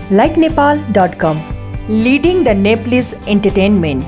likenepal.com, leading the Nepalese entertainment.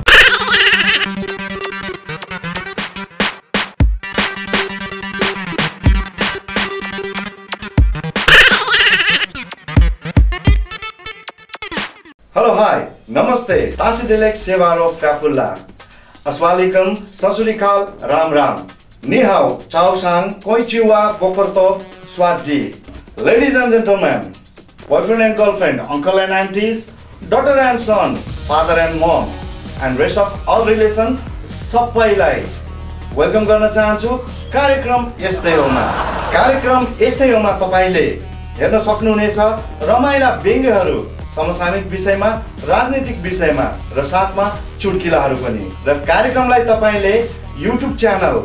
Hello, hi, Namaste, Tasidelek Sevaro Fafullah. Assalamualaikum, Sasurikal, Ram Ram. Ni hao, Chao Sang, Koichiwa, Bokorto, Swati. Ladies and gentlemen, boyfriend and girlfriend, uncle and aunties, daughter and son, father and mom, and rest of all relation, सबैलाई welcome गर्न चाहन्छु कार्यक्रम यस्तै होमा। कार्यक्रम यस्तै होमा तपाईले हेर्न सक्नुहुनेछ रमाइला व्यङ्ग्यहरू समसामयिक विषयमा, राजनीतिक विषयमा र साथमा चुटकिलाहरू पनि। र कार्यक्रमलाई तपाईले YouTube च्यानल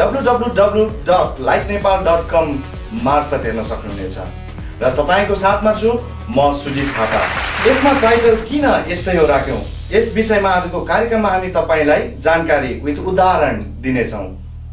www.likenepal.com मार्फत हेर्न सक्नुहुनेछ। र तपाईको साथमा छु म सुजित थापा। यसमा टाइटल किन यस्तै हो राख्यौं, यस विषयमा आजको कार्यक्रममा हामी तपाईलाई जानकारी विथ उदाहरण दिनेछौं।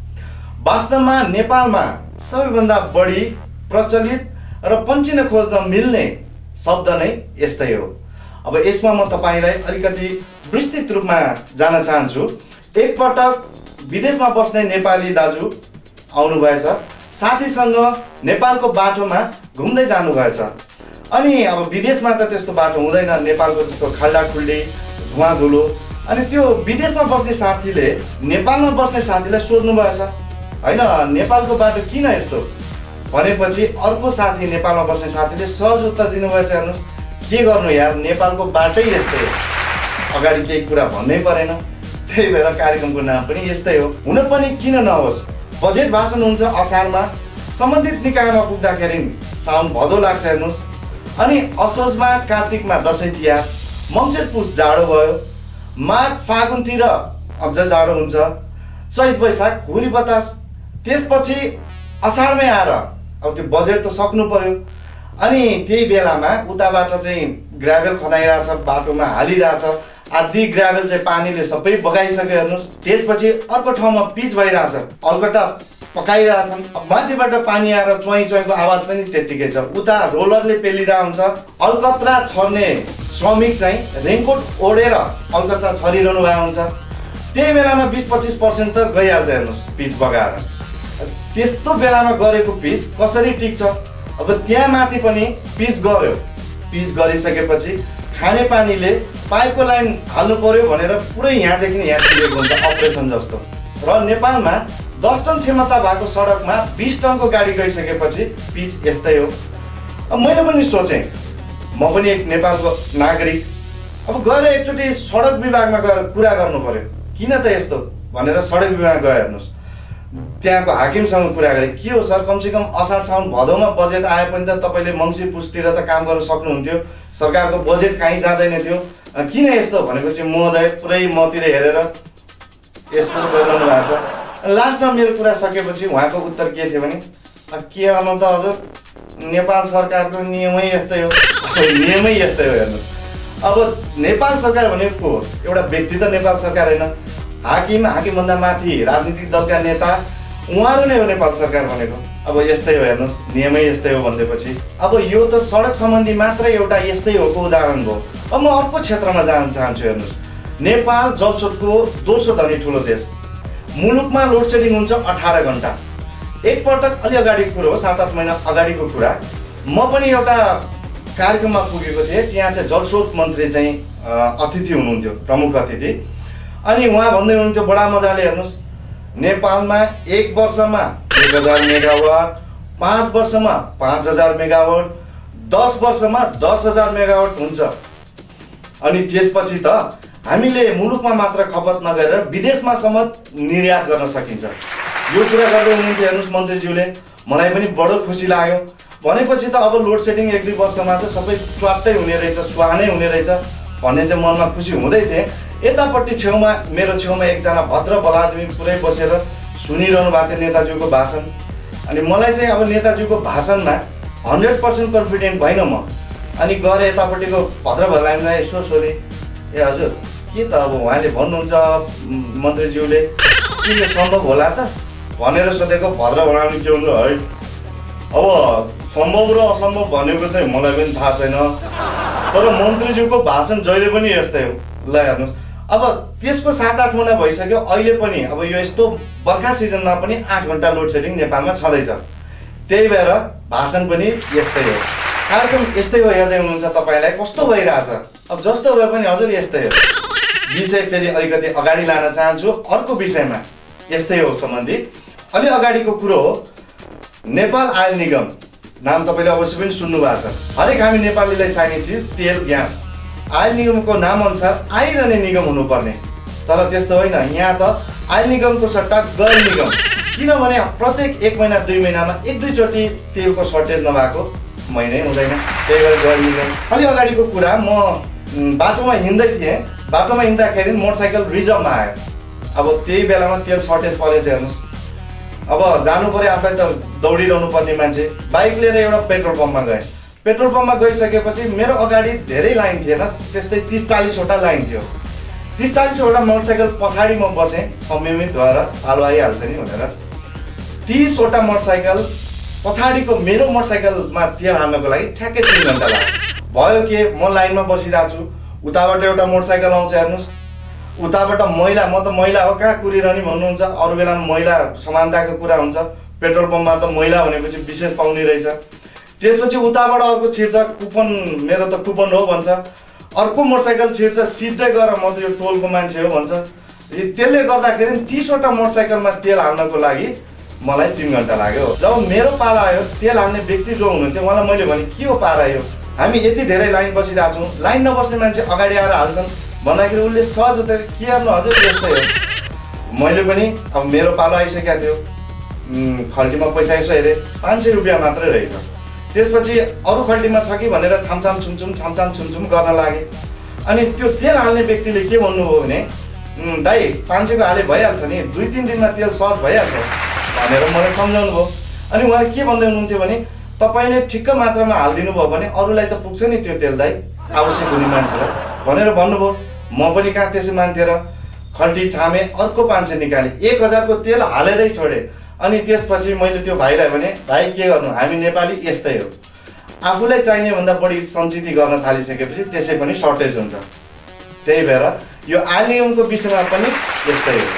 वास्तवमा नेपालमा सबैभन्दा बढी प्रचलित र पञ्चिन खोज्न मिल्ने शब्द नै यस्तै हो। अब यसमा म तपाईलाई अलिकति विस्तृत रूपमा जान चाहन्छु। एकपटक विदेशमा बस्ने नेपाली दाजु आउनु भएछ, साथीसँग नेपालको बाटोमा घुम्दै जानु भएछ। अनि अब विदेशमा त त्यस्तो बाटो हुँदैन, नेपालको जस्तो खाल्डाखुल्डी धुवाँधुलो। अनि त्यो विदेशमा बस्ने साथीले नेपालमा बस्ने साथीलाई सोध्नु भएछ, हैन नेपालको बाटो किन यस्तो भनेपछि अर्को साथी नेपालमा बस्ने साथीले सहज उत्तर दिनुभएछ, हेर्नुस् के गर्नु यार, नेपालको बाटै यस्तै हो, अगाडि केही कुरा भन्नै परेन। त्यही भएर कार्यक्रमको नाम पनि यस्तै हो। हुन पनि किन नहोस्, बजेट भाषण हुन्छ असारमा, सम्बन्धित निकायमा पुग्दाखेरि साउन भदौ लाग्छ हेर्नुस्। अनि असोजमा कार्तिकमा दसैँ तिहार, मङ्सिर पुस जाडो भयो, माघ फागुनतिर अझ जाडो हुन्छ, चैत वैशाख हुरी बतास, त्यसपछि असारमै आएर अब त्यो बजेट त सक्नु पर्यो। अनि त्यही बेलामा उताबाट चाहिँ ग्राभेल खनाइरहेछ, बाटोमा हालिरहेछ, आधी ग्राभेल चाहिँ पानीले सबै बगाइसक्यो हेर्नुस्। त्यसपछि अर्को ठाउँमा पिच भइरहेछ, अलगटा पकाइरहेछन्, माथिबाट पानी आएर चुवाई चुवाईको आवाज पनि त्यत्तिकै छ। उता रोलरले पेलिरहेको हुन्छ, अलकत्रा छर्ने श्रमिक चाहिँ रेनकोट ओढेर अलकत्रा छरिरहनु भएको हुन्छ। त्यही बेलामा 20-25% त गइहाल्छ हेर्नुस् पिच बगाएर। त्यस्तो बेलामा गरेको पिच कसरी टिक्छ? अब त्यहाँ माथि पनि पिच गर्यो, पिच गरिसकेपछि खाने पानीले पाइपको लाइन हाल्नु पर्यो भनेर पुरै यहाँदेखि यहाँ चिरेको हुन्छ अपरेसन जस्तो। र नेपालमा 10 टन क्षमता भएको सडकमा 20 टनको गाडी गइसकेपछि पिच यस्तै हो। अब मैले पनि सोचेँ, म पनि एक नेपालको नागरिक, अब गएर एकचोटि सडक विभागमा गएर कुरा गर्नु पर्यो, किन त यस्तो भनेर सडक विभाग गयो हेर्नुहोस्। त्यहाँको हाकिमसँग कुरा गरेँ, के हो सर, कमसेकम असार साउन भदौमा बजेट आए पनि त तपाईँले मङ्सिर पुसतिर त काम गर्न सक्नुहुन्थ्यो, सरकारको बजेट कहीँ जाँदैन थियो, किन यस्तो भनेपछि महोदय पुरै मतिर हेरेर यस्तो गरिरहनु भएको छ। लास्टमा मेरो कुरा सकेपछि उहाँको उत्तर के थियो भने, के गर्नु त हजुर, नेपाल सरकारको नियमै यस्तै हो, नियमै यस्तै हो हेर्नुहोस्। अब नेपाल सरकार भनेको एउटा व्यक्ति त नेपाल सरकार होइन, हाकिम, हाकिमभन्दा माथि राजनीतिक दलका नेता, उहाँहरू नै हो नेपाल सरकार भनेको। अब यस्तै हो हेर्नुहोस्, नियमै यस्तै हो भनेपछि अब यो त सडक सम्बन्धी मात्रै एउटा यस्तै होको उदाहरण भयो। अब म अर्को क्षेत्रमा जान चाहन्छु हेर्नुहोस्। नेपाल जलस्रोतको दोस्रो धनी ठुलो देश, मुलुकमा लोड सेडिङ हुन्छ 18 घण्टा। एकपटक अलि अगाडिको कुरो हो, 7-8 महिना अगाडिको कुरा, म पनि एउटा कार्यक्रममा पुगेको थिएँ। त्यहाँ चाहिँ जलस्रोत मन्त्री चाहिँ अतिथि हुनुहुन्थ्यो, प्रमुख अतिथि। अनि उहाँ भन्दै हुनुहुन्थ्यो बडा मजाले, हेर्नुहोस् नेपालमा 1 वर्षमा 1000 मेगावाट, 5 वर्षमा 5000 मेगावाट, 10 वर्षमा 10000 मेगावाट हुन्छ। अनि त्यसपछि त हामीले मुलुकमा मात्र खपत नगरेर विदेशमा समेत निर्यात गर्न सकिन्छ। यो कुरा गर्दै हुनुहुन्थ्यो हेर्नुहोस् मन्त्रीज्यूले, मलाई पनि बडो खुसी लाग्यो। भनेपछि त अब लोड सेडिङ 1-2 वर्षमा त सबै स्वाटै हुने रहेछ, सुहानै हुने रहेछ भन्ने चाहिँ मनमा खुसी हुँदै थिएँ। यतापट्टि छेउमा, मेरो छेउमा एकजना भद्र बलादमी पुरै बसेर सुनिरहनु भएको थियो नेताजीको भाषण। अनि मलाई चाहिँ अब नेताजीको भाषणमा 100% कन्फिडेन्ट भएन म। अनि गएर यतापट्टिको भद्र बलादमीलाई यसो सोधेँ, ए हजुर के त अब उहाँले भन्नुहुन्छ मन्त्रीज्यूले, के यो सम्भव होला त भनेर सोधेको। भद्र बलादमी के हुनु है, अब सम्भव र असम्भव भनेको चाहिँ मलाई पनि थाहा छैन, तर मन्त्रीज्यूको भाषण जहिले पनि यस्तै हो। ल हेर्नुहोस्, अब त्यसको 7-8 महिना भइसक्यो, अहिले पनि अब यो यस्तो बर्खा सिजनमा पनि 8 घन्टा लोड सेडिङ नेपालमा छँदैछ। त्यही भएर भाषण पनि यस्तै हो, कार्यक्रम यस्तै हो। हेर्दै हुनुहुन्छ तपाईँलाई कस्तो भइरहेछ। अब जस्तो भए पनि हजुर यस्तै हो। विषय फेरि अलिकति अगाडि लान चाहन्छु अर्को विषयमा, यस्तै हो सम्बन्धित। अलि अगाडिको कुरो हो नेपाल आयल निगम, नाम तपाईँले अवश्य पनि सुन्नु भएको छ। हरेक हामी नेपालीलाई चाहिने चिज तेल ग्यास, आयल निगमको नाम अनुसार आइरहने निगम हुनुपर्ने, तर त्यस्तो होइन। यहाँ त आयल निगमको सट्टा गैर निगम, किनभने प्रत्येक 1 महिना 2 महिनामा 1-2 चोटि तेलको सर्टेज नभएको महिनै हुँदैन, त्यही भएर गैर निगम। अलि अगाडिको कुरा, म बाटोमा हिँड्दै थिएँ, बाटोमा हिँड्दाखेरि मोटरसाइकल रिजर्भमा आयो। अब त्यही बेलामा तेल सर्टेज परेछ। हेर्नुहोस्, अब जानु पर्यो, आफूलाई त दौडिरहनु पर्ने मान्छे, बाइक लिएर एउटा पेट्रोल पम्पमा गएँ। पेट्रोल पम्पमा गइसकेपछि मेरो अगाडि धेरै लाइन थिएन, त्यस्तै 30-40 वटा लाइन थियो। 30-40 वटा मोटरसाइकल पछाडि म बसेँ, संयमित भएर पालो आइहाल्छ नि भनेर। 30 वटा मोटरसाइकल पछाडिको मेरो मोटरसाइकलमा तेल हाल्नको लागि ठ्याक्कै 3 घन्टा लाग्यो। भयो के, म लाइनमा बसिरहेको छु, उताबाट एउटा मोटरसाइकल आउँछ। हेर्नुहोस्, उताबाट महिला, म त महिला हो कहाँ कुरिरहने भन्नुहुन्छ, अरू बेलामा महिला समानताको कुरा हुन्छ, पेट्रोल पम्पमा त महिला भनेपछि विशेष पाउने रहेछ। त्यसपछि उताबाट अर्को छिर्छ, कुपन मेरो त कुपन हो भन्छ, अर्को मोटरसाइकल छिर्छ, सिधै गएर म त यो टोलको मान्छे हो भन्छ। त्यसले गर्दाखेरि 30 वटा मोटरसाइकलमा तेल हाल्नको लागि मलाई 3 घन्टा लाग्यो। जब मेरो पाला आयो, तेल हाल्ने व्यक्ति जो हुनुहुन्थ्यो उहाँलाई मैले भने के हो पारा यो, हामी यति धेरै लाइन बसिरहेको छौँ, लाइन नबस्ने मान्छे अगाडि आएर हाल्छन् भन्दाखेरि उसले सहज उतार के गर्नु हजुर यस्तै हो। मैले पनि अब मेरो पालो आइसकेको थियो, खल्टीमा पैसा यसो हेरेँ 500 रुपियाँ मात्रै रहेछ। त्यसपछि अरू खल्टीमा छ कि भनेर छामछाम छुमछुम गर्न लागेँ। अनि त्यो तेल हाल्ने व्यक्तिले के भन्नुभयो भने, दाइ 500 को हाले भइहाल्छ नि, 2-3 दिनमा तेल सहज भइहाल्छ भनेर मलाई सम्झाउनु भयो। अनि उहाँले के भन्दै हुनुहुन्थ्यो भने, तपाईँले ठिक्क मात्रामा हालिदिनु भयो भने अरूलाई त पुग्छ नि त्यो तेल दाइ, आवश्यक हुने मान्छेलाई भनेर भन्नुभयो। म पनि कहाँ त्यसै मान्थेँ र, खल्टी छामेँ, अर्को 500 निकालेँ, 1000 को तेल हालेरै छोडेँ। अनि त्यसपछि मैले त्यो भाइलाई भने, भाइ के गर्नु, हामी नेपाली यस्तै हो, आफूलाई चाहिने भन्दा बढी सञ्चित गर्न थालिसकेपछि त्यसै पनि सर्टेज हुन्छ। त्यही भएर यो आयल निगमको विषयमा पनि यस्तै हो।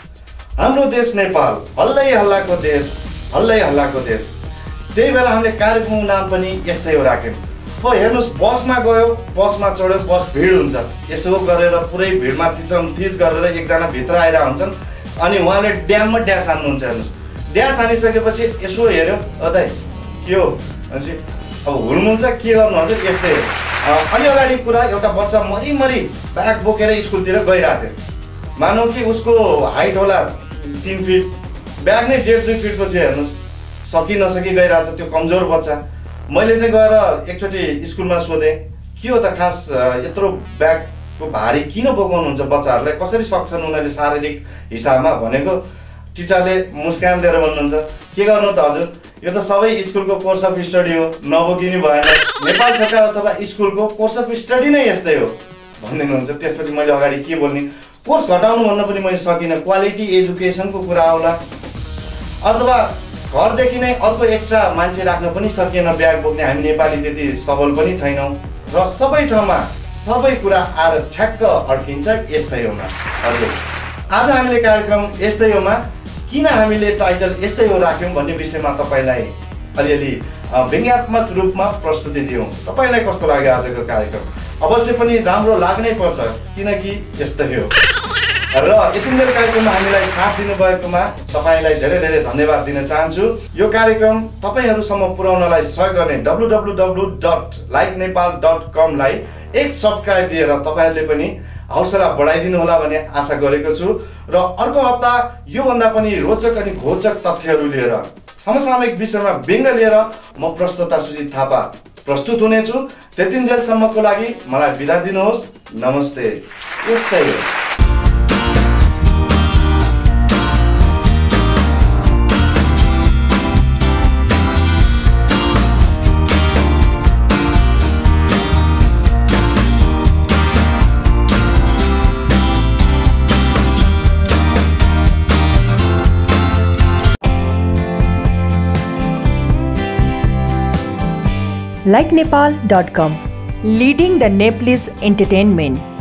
हाम्रो देश नेपाल हल्लै हल्लाको देश, हल्लै हल्लाको देश। त्यही भएर हामीले कार्यक्रमको नाम पनि यस्तै हो राख्यौँ। हो हेर्नुहोस्, बसमा गयो, बसमा चढ्यो, बस भिड हुन्छ, यसो गरेर पुरै भिडमा थिच गरेर एकजना भित्र आएर हुन्छन्, अनि उहाँले ड्याममा ड्यास हान्नुहुन्छ। हेर्नुहोस्, ड्यास हानिसकेपछि यसो हेऱ्यो, दाइ के हो भनेपछि अब हुनुहुन्छ, के गर्नु हजुर यस्तै हो। अलि अगाडि कुरा, एउटा बच्चा मरिमरि ब्याग बोकेर स्कुलतिर गइरहेको थियो, मानौ कि उसको हाइट होला 3 फिट, ब्याग नै 1.5-2 फिटको थियो। हेर्नुहोस्, सकि नसकि गइरहेछ त्यो कमजोर बच्चा। मैले चाहिँ गएर एकचोटि स्कुलमा सोधेँ, के हो त खास यत्रो ब्यागको भारी किन बोकाउनुहुन्छ बच्चाहरूलाई, कसरी सक्छन् उनीहरूले शारीरिक हिसाबमा भनेको। टिचरले मुस्कान दिएर भन्नुहुन्छ, के गर्नु त हजुर, यो त सबै स्कुलको कोर्स अफ स्टडी हो, नबोकिनु भएन, नेपाल सरकार अथवा स्कुलको कोर्स अफ स्टडी नै यस्तै हो भनिदिनुहुन्छ। त्यसपछि मैले अगाडि के बोल्ने, कोर्स घटाउनु भन्न पनि मैले सकिनँ, क्वालिटी एजुकेसनको कुरा आउला, अथवा घरदेखि नै अर्को एक्स्ट्रा मान्छे राख्न पनि सकिएन ब्याग बोक्ने, हामी नेपाली त्यति सबल पनि छैनौँ र सबै ठाउँमा सबै कुरा आएर ठ्याक्क अड्किन्छ यस्तै होमा। हजुर, आज हामीले कार्यक्रम यस्तै होमा किन हामीले टाइटल यस्तै हो राख्यौँ भन्ने विषयमा तपाईँलाई अलिअलि व्यङ्ग्यात्मक रूपमा प्रस्तुति दियौँ। तपाईँलाई कस्तो लाग्यो आजको कार्यक्रम? अवश्य पनि राम्रो लाग्नै पर्छ, किनकि यस्तै हो। र यतिन्जेल कार्यक्रममा हामीलाई साथ दिनुभएकोमा तपाईँलाई धेरै धेरै धन्यवाद दिन चाहन्छु। यो कार्यक्रम तपाईँहरूसम्म पुर्याउनलाई सहयोग गर्ने www.likenepal.com लाई एक सब्सक्राइब दिएर तपाईँहरूले पनि हौसला बढाइदिनु होला भन्ने आशा गरेको छु। र अर्को हप्ता योभन्दा पनि रोचक अनि घोचक तथ्यहरू लिएर, समसामयिक विषयमा व्यङ्ग्य लिएर म प्रस्तोता सुजित थापा प्रस्तुत हुनेछु। त्यतिन्जेलसम्मको लागि मलाई बिदा दिनुहोस्। नमस्ते। यस्तै हो। likepnepal.com. Leading the Nepalese entertainment.